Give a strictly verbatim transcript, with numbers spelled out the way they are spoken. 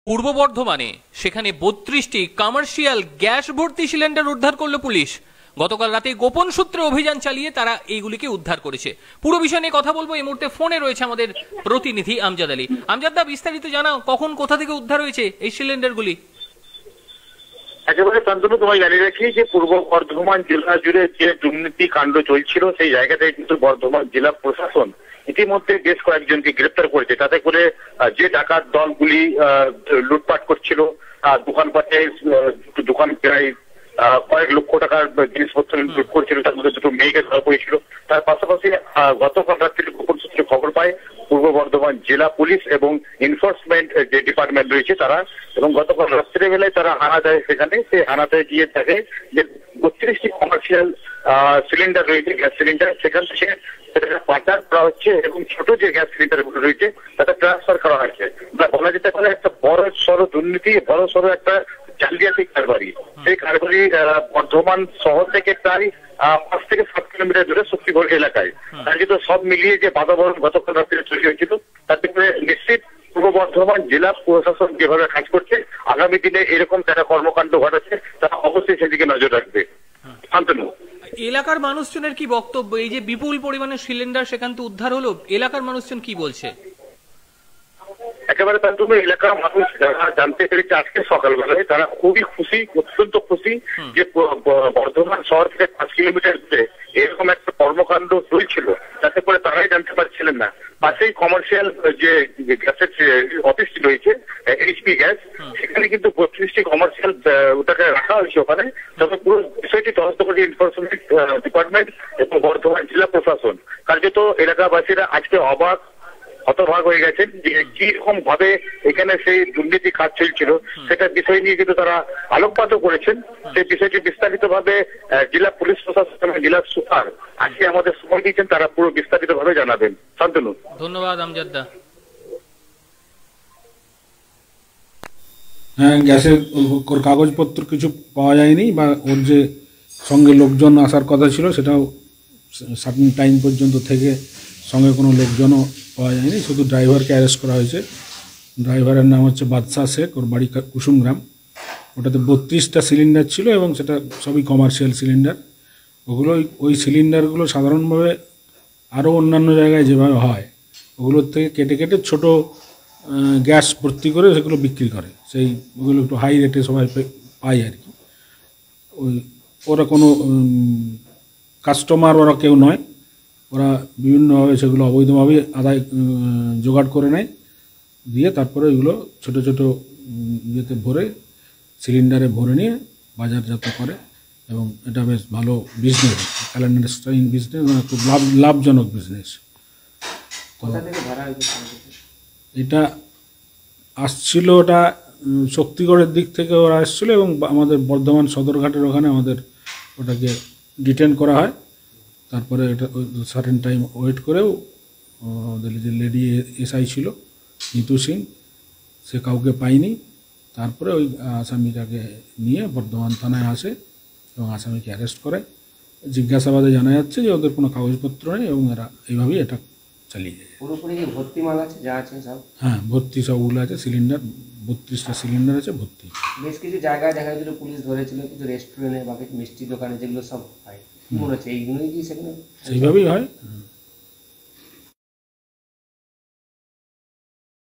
পূর্ব বর্ধমানে সেখানে বত্রিশটি কমার্শিয়াল গ্যাস ভর্তি সিলিন্ডার উদ্ধার করল পুলিশ। গতকাল রাতে গোপন সূত্রে অভিযান চালিয়ে তারা এইগুলিকে উদ্ধার করেছে। পুরো বিষয় নিয়ে কথা বলবো। এই মুহূর্তে ফোনে রয়েছে আমাদের প্রতিনিধি আমজাদ আলী। আমজাদ দা, বিস্তারিত জানাও, কখন কোথা থেকে উদ্ধার হয়েছে এই সিলিন্ডারগুলি? একেবারে শান্তনু, তোমায় জানিয়ে রাখি যে পূর্ব বর্ধমান জেলা জুড়ে যে দুর্নীতি কাণ্ড চলছিল সেই জায়গাতে কিন্তু বর্ধমান জেলা প্রশাসন ইতিমধ্যে বেশ কয়েকজনকে গ্রেপ্তার করেছে। তাতে করে যে ডাকাত দলগুলি লুটপাট করছিল, দোকানপাটে দোকান প্রায় কয়েক লক্ষ টাকার জিনিসপত্র লুট করছিল, তার মধ্যে দুটো মেয়েকে ধরা পড়েছিল। তার পাশাপাশি গতকাল রাত্রে গোপন সূত্রে খবর পায় পূর্ব বর্ধমান জেলা পুলিশ এবং এনফোর্সমেন্ট যে ডিপার্টমেন্ট রয়েছে তারা, এবং গতকাল রাত্রে বেলায় তারা হানা দেয়। সেখানে সেই হানাতে গিয়ে থাকে যে বত্রিশটি কমার্শিয়াল সিলিন্ডার রয়েছে, গ্যাস সিলিন্ডার, সেখান থেকে সেটাকে পাচার করা হচ্ছে এবং ছোট যে গ্যাস সিলিন্ডার গুলো রয়েছে তাতে ট্রান্সফার করা হচ্ছে। বলা যেতে পারে একটা বড় সড়ো দুর্নীতি, বড় সড়ো একটা জালিয়াতি কারবারি। সেই কারবারি বর্ধমান শহর থেকে প্রায় পাঁচ থেকে সাত কিলোমিটার দূরে শক্তিগড় এলাকায়। তার কিন্তু সব মিলিয়ে যে বাতাবরণ গতকাল রাত্রে তৈরি হয়েছিল তাতে করে নিশ্চিত পূর্ব বর্ধমান জেলা প্রশাসন যেভাবে কাজ করছে, আগামী দিনে এরকম যারা কর্মকাণ্ড ঘটাচ্ছে তারা অবশ্যই সেদিকে নজর রাখবে। শান্তনু, এলাকার মানুষজনের কি বক্তব্য? এই যে বিপুল পরিমাণে সিলিন্ডার সেখান থেকে উদ্ধার হলো, এলাকার মানুষজন কি বলছে? একেবারে তার জন্য এলাকার মানুষ যারা জানতে পেরেছে আজকে সকালবেলায় তারা খুবই খুশি, অত্যন্ত খুশি যে বর্ধমান শহর থেকে পাঁচ কিলোমিটার দূরে এরকম একটা কর্মকাণ্ড চলছিল, যাতে করে তারাই জানতে পারছিলেন না। পাশেই কমার্শিয়াল যে গ্যাসের অফিসটি রয়েছে এইচপি গ্যাস, সেখানে কিন্তু বত্রিশটি কমার্শিয়াল ওটাকে রাখা হয়েছে ওখানে। তবে পুরো বিষয়টি তদন্ত করে এনফোর্সমেন্ট ডিপার্টমেন্ট এবং বর্ধমান জেলা প্রশাসন। কার্যত এলাকাবাসীরা আজকে অবাক হতভাগ হয়ে গেছেন যে কিরকম ভাবে এখানে সেই দুর্নীতি কাজ চলছিল সেটা বিষয় নিয়ে কিন্তু তারা আলোকপাত করেছেন। সেই বিষয়টি বিস্তারিত ভাবে জেলা পুলিশ প্রশাসন এবং জেলা সুপার আজকে আমাদের সময় দিয়েছেন, তারা পুরো বিস্তারিত ভাবে জানাবেন। শান্তনু, ধন্যবাদ আমজাদ দা। হ্যাঁ, গ্যাসের কাগজপত্র কিছু পাওয়া যায়নি, বা ওর যে সঙ্গে লোকজন আসার কথা ছিল সেটাও সার্টেন টাইম পর্যন্ত থেকে সঙ্গে কোনো লোকজনও পাওয়া যায়নি। শুধু ড্রাইভারকে অ্যারেস্ট করা হয়েছে। ড্রাইভারের নাম হচ্ছে বাদশাহ শেখ, ওর বাড়ি কুসুমগ্রাম। ওটাতে বত্রিশটা সিলিন্ডার ছিল এবং সেটা সবই কমার্শিয়াল সিলিন্ডার। ওগুলো ওই সিলিন্ডারগুলো সাধারণভাবে আরও অন্যান্য জায়গায় যেভাবে হয় ওগুলোর থেকে কেটে কেটে ছোট গ্যাস ভর্তি করে সেগুলো বিক্রি করে। সেই ওগুলো একটু হাই রেটে সবাই পায় আর কি। ওই ওরা কোনো কাস্টমার ওরা কেউ নয়, ওরা বিভিন্নভাবে সেগুলো অবৈধভাবে আদায় জোগাড় করে নেয়, দিয়ে তারপরে এগুলো ছোট ছোট ইয়েতে ভরে সিলিন্ডারে ভরে নিয়ে বাজারজাত করে। এবং এটা বেশ ভালো বিজনেস, ক্যালেন্ডার বিজনেস, মানে খুব লাভ লাভজনক বিজনেস। এটা আসছিল, ওটা শক্তিগড়ের দিক থেকে ওরা আসছিল এবং আমাদের বর্ধমান সদরঘাটের ওখানে আমাদের ওটাকে ডিটেন করা হয়। তারপরে এটা সার্টেন টাইম ওয়েট করেও আমাদের যে লেডি এসআই ছিল নিতু সিং, সে কাউকে পায়নি। তারপরে ওই আসামিটাকে নিয়ে বর্ধমান থানায় আসে এবং আসামিকে অ্যারেস্ট করে। জিজ্ঞাসাবাদে জানা যাচ্ছে যে ওদের কোনো কাগজপত্র নেই এবং এরা এইভাবেই এটা চালিয়ে যায়। পুরোপুরি ভর্তি মাল আছে, যা আছে সব? হ্যাঁ, ভর্তি সবগুলো আছে সিলিন্ডার, বত্রিশটা সিলিন্ডার আছে ভর্তি। বেশ কিছু জায়গায় দেখা গেছিল পুলিশ ধরেছিল, কিছু রেস্টুরেন্টে বা কিছু মিষ্টি দোকানে, যেগুলো সব হয় মনে হচ্ছে এইগুলোই কি সেখানে সেইভাবেই হয়।